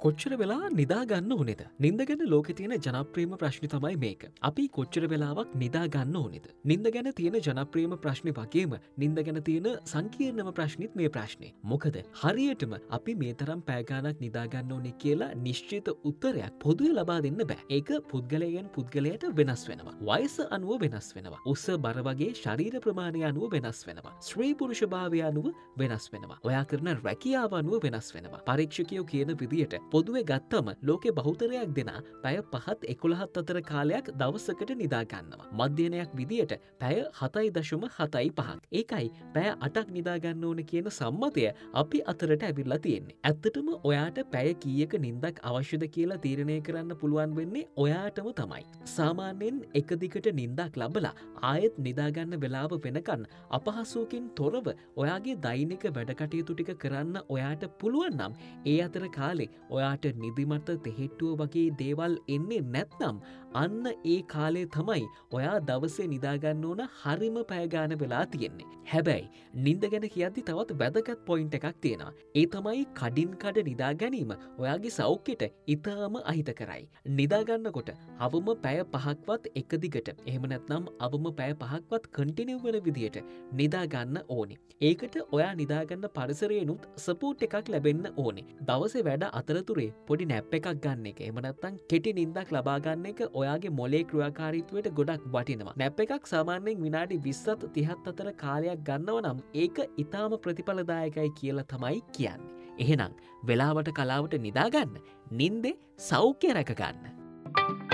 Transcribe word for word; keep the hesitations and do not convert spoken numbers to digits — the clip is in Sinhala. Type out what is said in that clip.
කොච්චර වෙලා නිදාගන්න ඕනෙද? නින්ද ගැන ලෝකේ තියෙන ජනප්‍රියම ප්‍රශ්නේ තමයි මේක. අපි කොච්චර වෙලාවක් නිදාගන්න ඕනෙද? නින්ද ගැන තියෙන ජනප්‍රියම ප්‍රශ්නේ වගේම නින්ද ගැන තියෙන සංකීර්ණම ප්‍රශ්නෙත් මේ ප්‍රශ්නේ. මොකද හරියටම අපි මේ තරම් පැය ගාණක් නිදාගන්න ඕනේ කියලා නිශ්චිත උත්තරයක් පොදුවේ ලබා දෙන්න බෑ. ඒක පුද්ගලයන් පුද්ගලයාට වෙනස් වෙනවා. වයස අනුව වෙනස් වෙනවා. උස බර වගේ ශරීර ප්‍රමාණය අනුව වෙනස් වෙනවා. ස්ත්‍රී පුරුෂ භාවය අනුව වෙනස් වෙනවා. ඔයා කරන රැකියාව අනුව වෙනස් වෙනවා. පරීක්ෂකයෝ කියන විදියට පොදුවේ ගත්තම ලෝකේ බහුතරයක් දෙනා පැය පහත් එකොළහත් අතර කාලයක් දවසකට නිදා ගන්නවා. මධ්‍යනයක් විදියට පැය හතයි දශම හතයි පහක්. ඒකයි පැය අටක් නිදා ගන්න ඕන කියන සම්මතය අපි අතරට ඇවිල්ලා තියෙන්නේ. ඇත්තටම ඔයාට පැය කීයක නිින්දක් අවශ්‍යද කියලා තීරණය කරන්න පුළුවන් වෙන්නේ ඔයාටම තමයි. සාමාන්‍යයෙන් එක දිගට නිින්දක් ලබලා ආයෙත් නිදා ගන්න වෙලාව වෙනකන් අපහසුවකින් තොරව ඔයාගේ දෛනික වැඩ කටයුතු ටික කරන්න ඔයාට පුළුවන් නම් ඒ අතර කාලේ ඔයාට නිදිමත තෙහෙට්ටුව වගේ දේවල් එන්නේ නැත්නම් අන්න ඒ කාලේ තමයි ඔයා දවසේ නිදාගන්න ඕන හරිම පැය ගාන වෙලා තියෙන්නේ. හැබැයි නිින්ද ගැන කියද්දි තවත් වැදගත් පොයින්ට් එකක් තියෙනවා. ඒ තමයි කඩින් කඩ නිදා ගැනීම ඔයාගේ සෞඛ්‍යයට ඉතාම අහිතකරයි. නිදා ගන්නකොට අවම පැය පහක්වත් එක දිගට එහෙම නැත්නම් අවම පැය පහක්වත් කන්ටිනියු වෙන විදියට නිදා ගන්න ඕනේ. ඒකට ඔයා නිදා ගන්න පරිසරයෙන්ුත් සපෝට් එකක් ලැබෙන්න ඕනේ. දවසේ වැඩ අතරතුරේ පොඩි නැප් එකක් ගන්න එක එහෙම නැත්නම් කෙටි නිින්දක් ලබා ගන්න එක ඔයාගේ මොලේ ක්‍රියාකාරීත්වයට ගොඩක් වටිනවා. නැප් එකක් සාමාන්‍යයෙන් විනාඩි විස්සත් තිහත් අතර කාලයක් ගන්නව නම් ඒක ඊටාම ප්‍රතිඵලදායකයි කියලා තමයි කියන්නේ. එහෙනම් වෙලාවට කලාවට නිදා ගන්න, නිින්දේ සෞඛ්‍ය රැක ගන්න.